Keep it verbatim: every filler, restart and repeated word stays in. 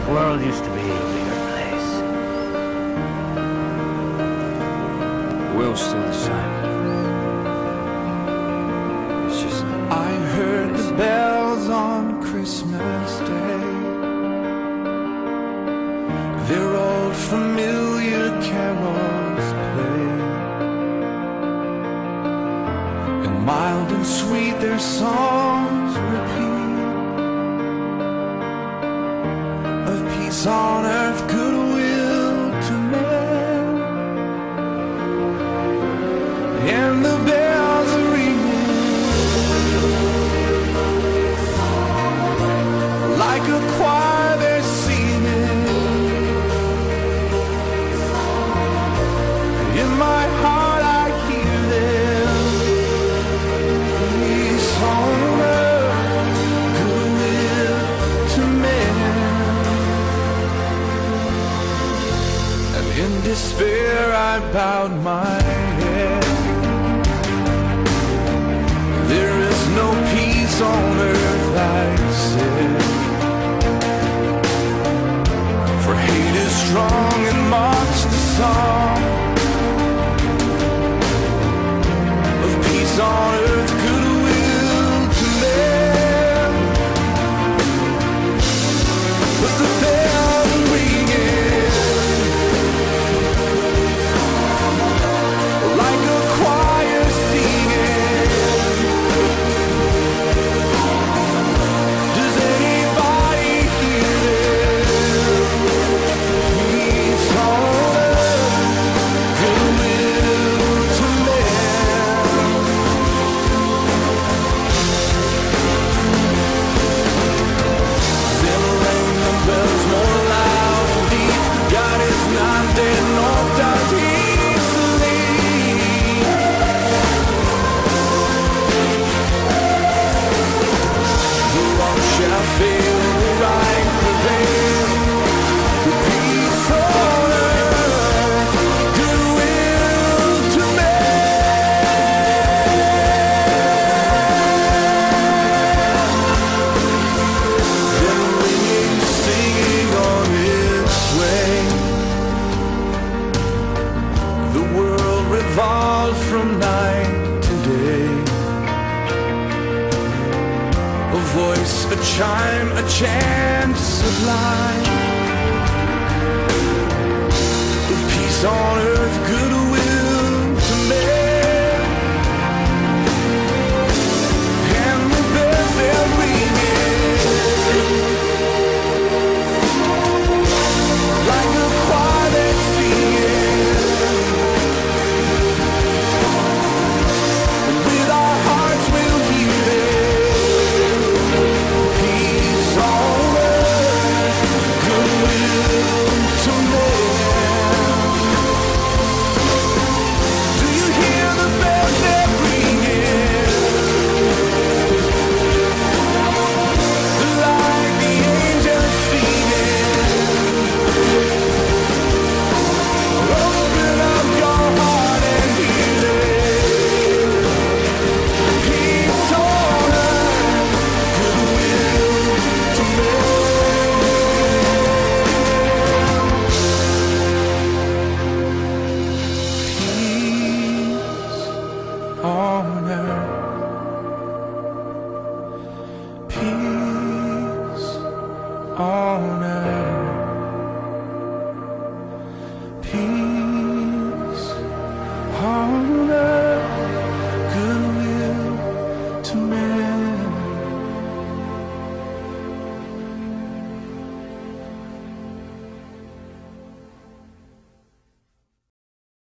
The world used to be a bigger place. The world's still the same. It's just... I heard the bells on Christmas Day, their old familiar carols play, and mild and sweet their songs repeat, of peace on earth, goodwill to men. And the bells are ringing like a choir, they're singing. In my heart I hear them. Peace on earth, goodwill to men. And in despair I bowed my head. There is no peace on earth, I said, for hate is strong and mocks the song of peace on earth, goodwill to men. But the bells are ringing like a choir singing. Does anybody hear them? Peace on earth, goodwill to men. Then ring the bells more loud and deep. God is not dead, nor does he sleep. The wrong shall fail, the right prevail. The peace on earth, goodwill to men. Then ringing, singing on its way. The world revolves from night to day. A voice, a chime, a chant sublime of peace on earth, goodwill to men. And the bells they're ringing like a choir that's singing. And with our hearts we'll hear them. Peace on earth, goodwill to men. Do you hear the bells they're ringing? Like the angels singing. Open up your heart and hear it. Peace on earth, goodwill to men. Peace on earth. Peace on earth.